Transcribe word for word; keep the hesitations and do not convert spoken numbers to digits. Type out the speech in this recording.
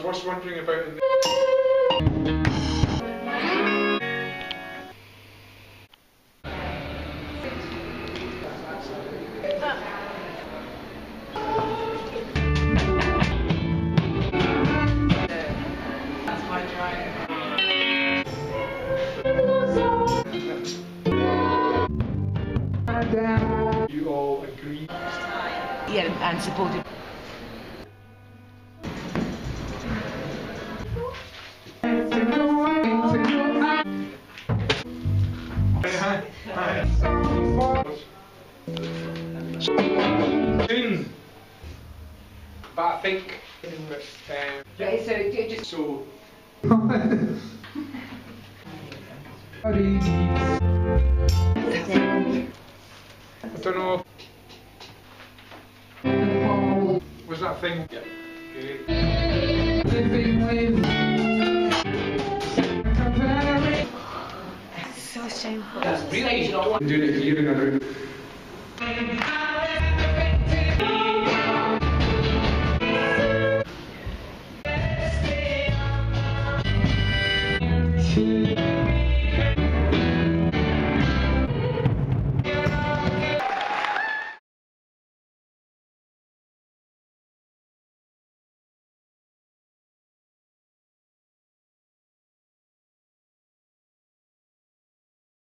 was wondering about in the you all agree? Yeah, and supported. Hi. Hi. Soon. But I think um, Right, so do you just so. I don't know. Was that thing? Yeah. Okay. Living with so shameful. Really? I'm doing it here in a room.